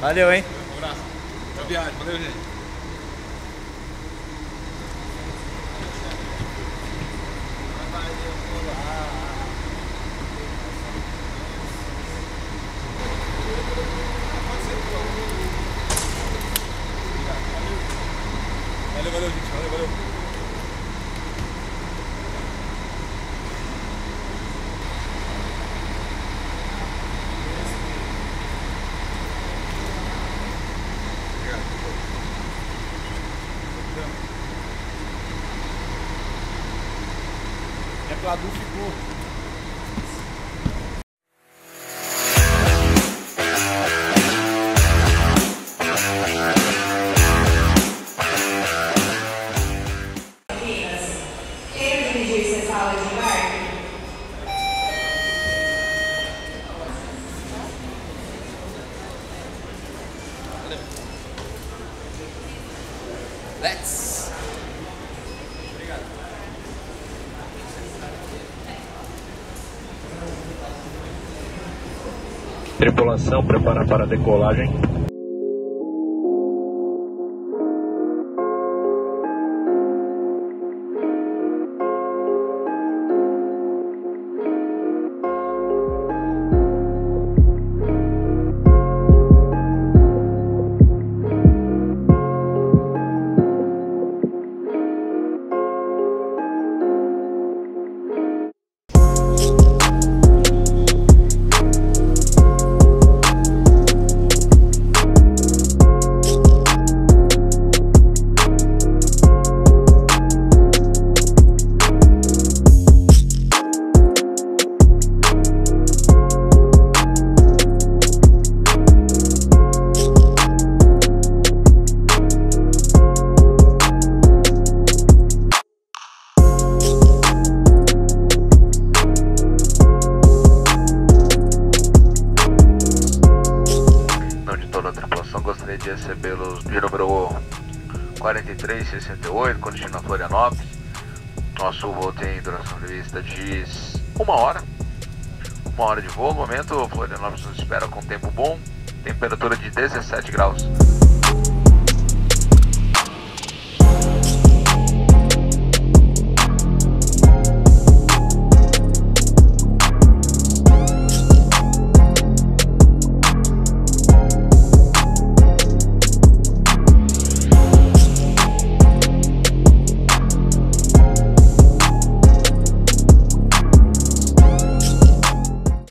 Valeu, hein? Um abraço. Boa viagem. Valeu, gente. Valeu, gente. Valeu. É que o Adu ficou. Let's! Tripulação, preparar para a decolagem. Gostaria de recebê-los de número 4368, com destino a Florianópolis. Nosso voo tem duração prevista de 1 hora. 1 hora de voo. No momento, Florianópolis nos espera com tempo bom, temperatura de 17 graus.